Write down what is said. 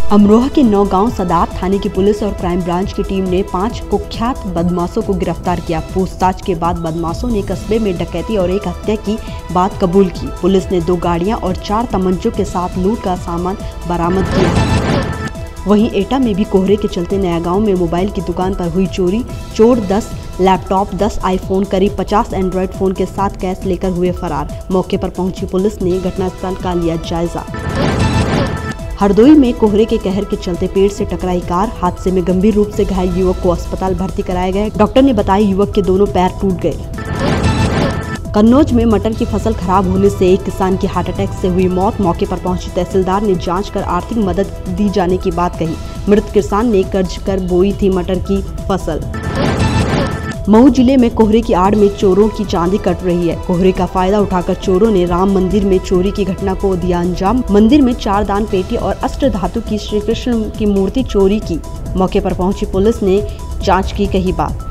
अमरोहा के नौगांव सदाब थाने की पुलिस और क्राइम ब्रांच की टीम ने 5 कुख्यात बदमाशों को गिरफ्तार किया। पूछताछ के बाद बदमाशों ने कस्बे में डकैती और एक हत्या की बात कबूल की। पुलिस ने 2 गाड़ियां और 4 तमंचों के साथ लूट का सामान बरामद किया। वहीं एटा में भी कोहरे के चलते नया गांव में मोबाइल की दुकान पर हुई चोरी। चोर 10 लैपटॉप, 10 आईफोन, करीब 50 एंड्रॉयड फोन के साथ कैश लेकर हुए फरार। मौके पर पहुंची पुलिस ने घटनास्थल का लिया जायजा। हरदोई में कोहरे के कहर के चलते पेड़ से टकराई कार। हादसे में गंभीर रूप से घायल युवक को अस्पताल भर्ती कराया गया। डॉक्टर ने बताया युवक के दोनों पैर टूट गए। कन्नौज में मटर की फसल खराब होने से एक किसान की हार्ट अटैक से हुई मौत। मौके पर पहुंची तहसीलदार ने जांच कर आर्थिक मदद दी जाने की बात कही। मृत किसान ने कर्ज कर बोई थी मटर की फसल। मऊ जिले में कोहरे की आड़ में चोरों की चांदी कट रही है। कोहरे का फायदा उठाकर चोरों ने राम मंदिर में चोरी की घटना को दिया अंजाम। मंदिर में 4 दान पेटी और अष्ट धातु की श्री कृष्ण की मूर्ति चोरी की। मौके पर पहुंची पुलिस ने जांच की कही बात।